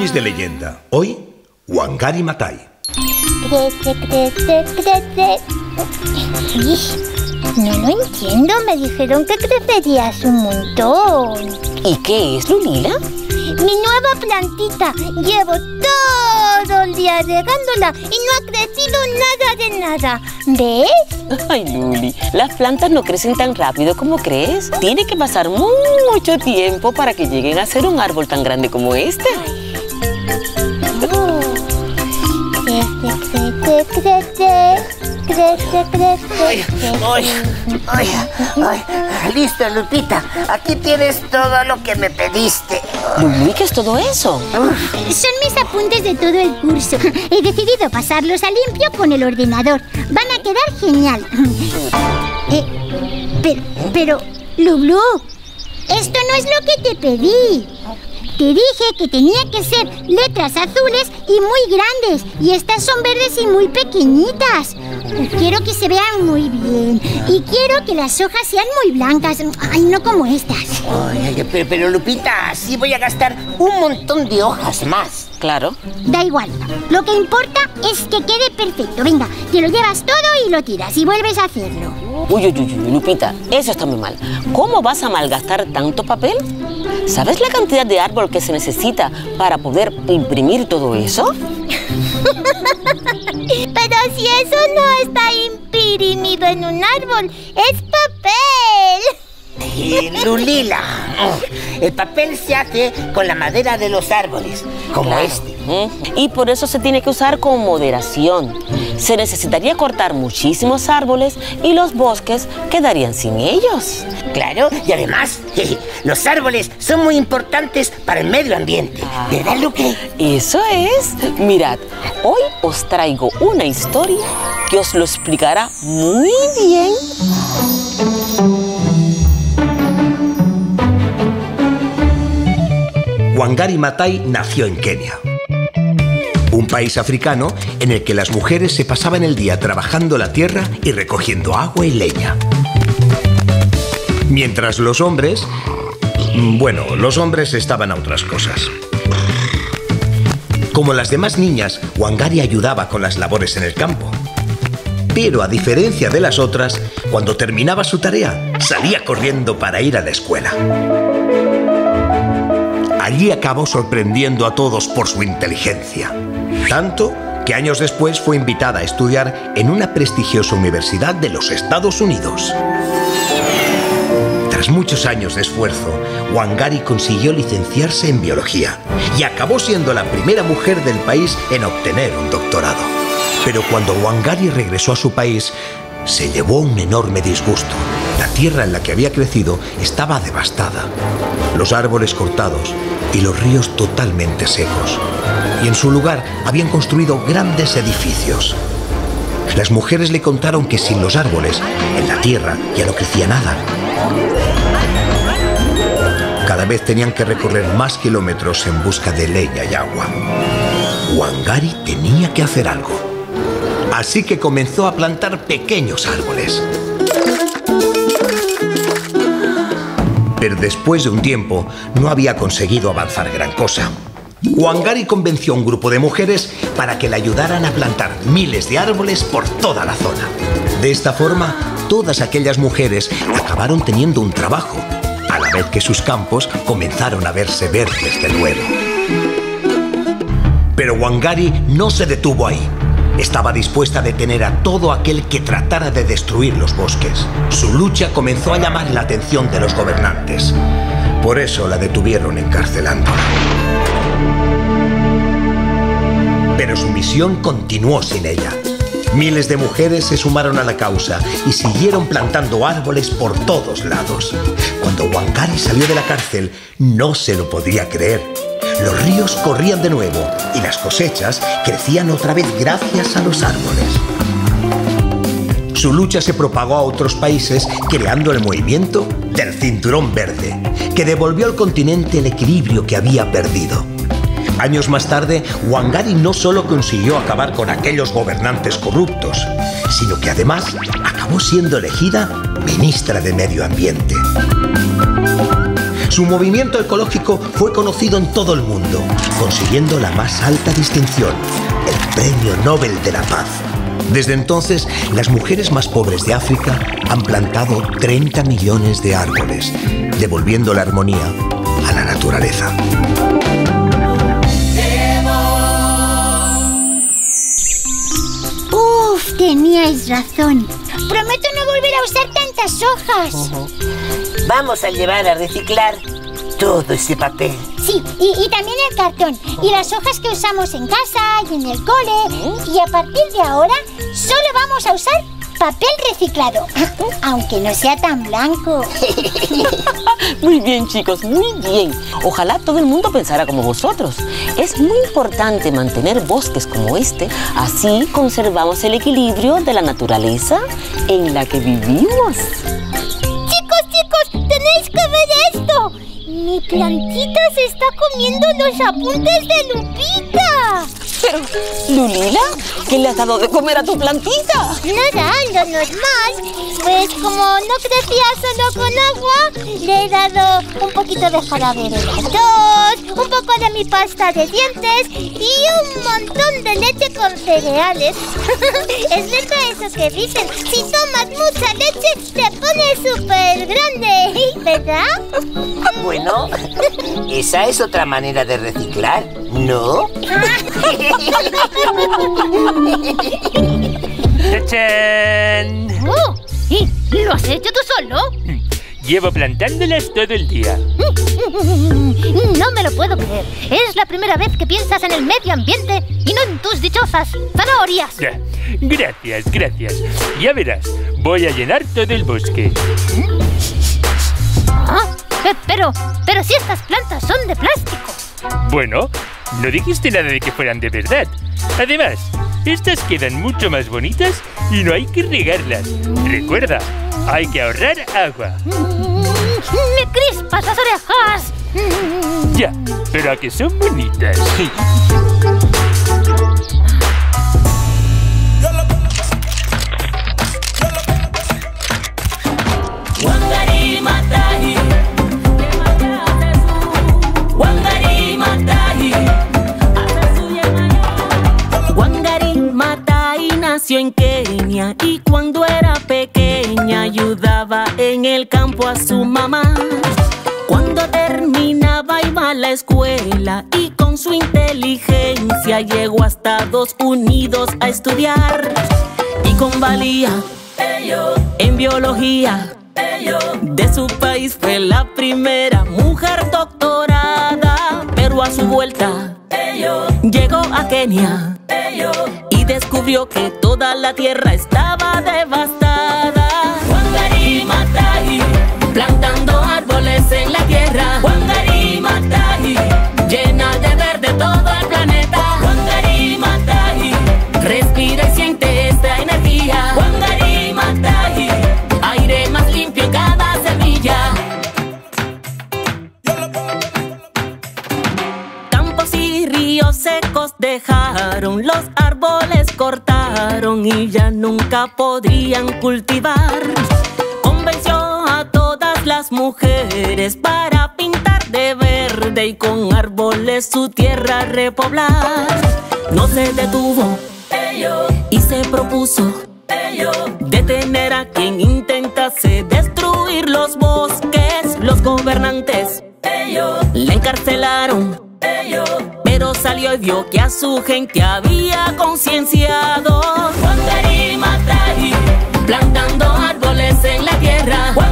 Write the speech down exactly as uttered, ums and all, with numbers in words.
Zombies de leyenda. Hoy, Wangari Maathai. Crece, crece, crece. Ish, no lo entiendo. Me dijeron que crecerías un montón. ¿Y qué es, Lulila? Mi nueva plantita. Llevo todo el día regándola y no ha crecido nada de nada. ¿Ves? Ay, Luli, las plantas no crecen tan rápido como crees. Tiene que pasar mucho tiempo para que lleguen a ser un árbol tan grande como este. Oh. Crece, crece, crece. Crece, crece. Ay, ay, ay, ay. Listo, Lupita. Aquí tienes todo lo que me pediste. Luli, ¿qué es todo eso? Son mis apuntes de todo el curso. He decidido pasarlos a limpio con el ordenador. Van a quedar genial. Eh, pero, pero, Lulu, esto no es lo que te pedí. Te dije que tenía que ser letras azules y muy grandes. Y estas son verdes y muy pequeñitas. Quiero que se vean muy bien. Y quiero que las hojas sean muy blancas. Ay, no como estas. Ay, pero, pero Lupita, así voy a gastar un montón de hojas más. Claro. Da igual. Lo que importa es que quede perfecto. Venga, te lo llevas todo y lo tiras y vuelves a hacerlo. Uy, uy, uy, uy, Lupita, eso está muy mal. ¿Cómo vas a malgastar tanto papel? ¿Sabes la cantidad de árbol que se necesita para poder imprimir todo eso? Pero si eso no está imprimido en un árbol, es papel. Y Lulila, el papel se hace con la madera de los árboles, como Claro. este. Y por eso se tiene que usar con moderación. Se necesitaría cortar muchísimos árboles y los bosques quedarían sin ellos. Claro, y además, los árboles son muy importantes para el medio ambiente. ¿Verdad, Lupe? Eso es. Mirad, hoy os traigo una historia que os lo explicará muy bien. Wangari Maathai nació en Kenia, un país africano en el que las mujeres se pasaban el día trabajando la tierra y recogiendo agua y leña. Mientras los hombres... Bueno, los hombres estaban a otras cosas. Como las demás niñas, Wangari ayudaba con las labores en el campo. Pero a diferencia de las otras, cuando terminaba su tarea, salía corriendo para ir a la escuela. Allí acabó sorprendiendo a todos por su inteligencia. Tanto que años después fue invitada a estudiar en una prestigiosa universidad de los Estados Unidos. Tras muchos años de esfuerzo, Wangari consiguió licenciarse en biología y acabó siendo la primera mujer del país en obtener un doctorado. Pero cuando Wangari regresó a su país, se llevó un enorme disgusto. La tierra en la que había crecido estaba devastada, los árboles cortados y los ríos totalmente secos. Y en su lugar habían construido grandes edificios. Las mujeres le contaron que sin los árboles, en la tierra ya no crecía nada. Cada vez tenían que recorrer más kilómetros en busca de leña y agua. Wangari tenía que hacer algo. Así que comenzó a plantar pequeños árboles. Pero después de un tiempo no había conseguido avanzar gran cosa. Wangari convenció a un grupo de mujeres para que le ayudaran a plantar miles de árboles por toda la zona. De esta forma, todas aquellas mujeres acabaron teniendo un trabajo, a la vez que sus campos comenzaron a verse verdes de nuevo. Pero Wangari no se detuvo ahí. Estaba dispuesta a detener a todo aquel que tratara de destruir los bosques. Su lucha comenzó a llamar la atención de los gobernantes. Por eso la detuvieron encarcelándola. Pero su misión continuó sin ella. Miles de mujeres se sumaron a la causa y siguieron plantando árboles por todos lados. Cuando Wangari salió de la cárcel, no se lo podía creer. Los ríos corrían de nuevo y las cosechas crecían otra vez gracias a los árboles. Su lucha se propagó a otros países, creando el movimiento del Cinturón Verde, que devolvió al continente el equilibrio que había perdido. Años más tarde, Wangari no solo consiguió acabar con aquellos gobernantes corruptos, sino que además acabó siendo elegida ministra de Medio Ambiente. Su movimiento ecológico fue conocido en todo el mundo, consiguiendo la más alta distinción, el Premio Nobel de la Paz. Desde entonces, las mujeres más pobres de África han plantado treinta millones de árboles, devolviendo la armonía a la naturaleza. Uf, teníais razón. Prometo no volver a usar tantas hojas. Uh-huh. Vamos a llevar a reciclar todo ese papel. Sí, y, y también el cartón. Y las hojas que usamos en casa y en el cole. Y a partir de ahora, solo vamos a usar papel reciclado. Aunque no sea tan blanco. Muy bien, chicos, muy bien. Ojalá todo el mundo pensara como vosotros. Es muy importante mantener bosques como este. Así conservamos el equilibrio de la naturaleza en la que vivimos. Chicos, chicos, tenéis que ver esto. Mi plantita se está comiendo los apuntes de Lupita. Pero, Lulila, ¿qué le has dado de comer a tu plantita? Nada, lo normal. Pues como no crecía solo con agua, le he dado un poquito de jarabe de las dos, un poco de mi pasta de dientes y un montón de leche con cereales. Es verdad eso que dicen, si tomas mucha leche te pones súper grande, ¿verdad? Bueno, esa es otra manera de reciclar, ¿no? ¡Tachán! ¡Oh! ¿Y lo has hecho tú solo? Llevo plantándolas todo el día. No me lo puedo creer. Es la primera vez que piensas en el medio ambiente y no en tus dichosas zanahorias. Gracias, gracias. Ya verás, voy a llenar todo el bosque. ¿Ah? Pero, pero si estas plantas son de plástico. Bueno, no dijiste nada de que fueran de verdad. Además, estas quedan mucho más bonitas y no hay que regarlas. Recuerda, hay que ahorrar agua. ¡Me crispas las orejas! Ya, pero a que son bonitas. Nació en Kenia y cuando era pequeña ayudaba en el campo a su mamá. Cuando terminaba iba a la escuela y con su inteligencia llegó a Estados Unidos a estudiar. Y con valía en biología de su país fue la primera mujer doctorada. Pero a su vuelta llegó a Kenia y descubrió que toda la tierra estaba devastada. Wangari Maathai, plantando árboles en la tierra. Wangari Maathai, llena de verde todo el planeta. Wangari Maathai, respira y siente esta energía. Wangari Maathai, aire más limpio en cada semilla. Campos y ríos secos dejaron, los árboles cortaron y ya nunca podrían cultivar. Convenció a todas las mujeres para pintar de verde y con árboles su tierra repoblar. No se detuvo y se propuso detener a quien intentase destruir los bosques. Los gobernantes le encarcelaron, pero salió y vio que a su gente había concienciado. Wangari Maathai, plantando árboles en la tierra.